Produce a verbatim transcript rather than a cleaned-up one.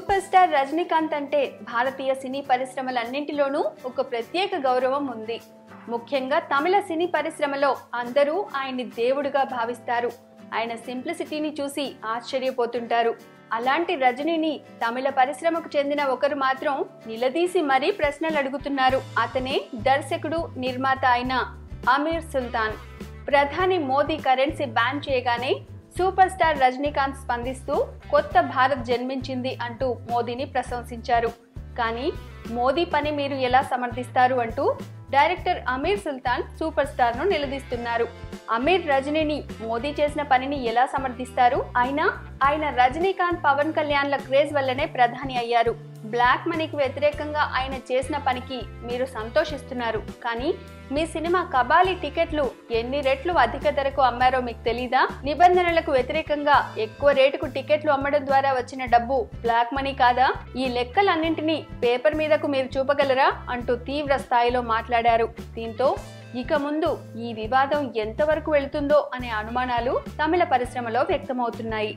Super star Rajinikanth అంటే భారతీయ సినీ పరిశ్రమలన్నింటిలోనూ ఒక ప్రత్యేక గౌరవం ఉంది. ముఖ్యంగా తమిళ సినీ పరిశ్రమలో అందరూ ఆయన్ని దేవుడిగా భావిస్తారు. ఆయన సింప్లిసిటీని చూసి ఆశ్చర్యపోతుంటారు. అలాంటి రజనీని తమిళ పరిశ్రమకు చెందిన ఒకరు మాత్రం నిలదీసి మరీ ప్రశ్నలు అడుగుతున్నారు. అతనే దర్శకుడు, నిర్మాత అయిన అమీర్ సుల్తాన్. ప్రధాని మోదీ కరెన్సీ బ్యాన్ చేయగానే సూపర్ స్టార్ రజనీకాంత్ స్పందిస్తూ కొత్త భారత్ జన్మించింది అంటూ మోదీని ప్రశంసించారు. కానీ మోదీ పని మీరు ఎలా సమర్థిస్తారు అంటూ director Amir Sultan super star ను నిలదీస్తున్నారు. అమీర్ రజనీని మోదీ చేసిన పనిని ఎలా సమర్థిస్తారు? అయినా ఆయన రజనీకాంత్, పవన్ కళ్యాణ్ల క్రేజ్ వల్లనే ప్రధాని అయ్యారు. బ్లాక్ మనీకి వ్యతిరేకంగా ఆయన చేసిన పనికి మీరు సంతోషిస్తున్నారు. కానీ మీ సినిమా కబాలి టికెట్లు ఎన్ని రెట్లు అధిక ధరకు అమ్మారో మీకు తెలీదా? నిబంధనలకు వ్యతిరేకంగా ఎక్కువ రేటుకు టికెట్లు అమ్మడం ద్వారా వచ్చిన డబ్బు బ్లాక్ మనీ కాదా? ఈ లెక్కలన్నింటినీ పేపర్ మీదకు మీరు చూపగలరా అంటూ తీవ్ర స్థాయిలో మాట్లాడారు. దీంతో ఇక ముందు ఈ వివాదం ఎంతవరకు వెళుతుందో అనే అనుమానాలు తమిళ పరిశ్రమలో వ్యక్తమవుతున్నాయి.